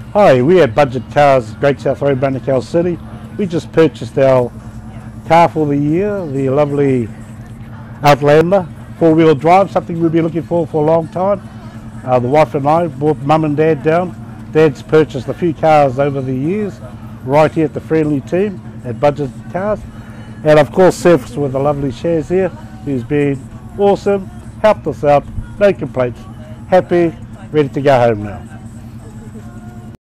Hi, we at Budget Cars, Great South Road, Manukau City. We just purchased our car for the year, the lovely Outlander, four-wheel drive, something we've been looking for a long time. The wife and I brought Mum and Dad down. Dad's purchased a few cars over the years, right here at the friendly team at Budget Cars. And of course, Surf's with the lovely Shaz here, who's been awesome, helped us out, no complaints, happy, ready to go home now.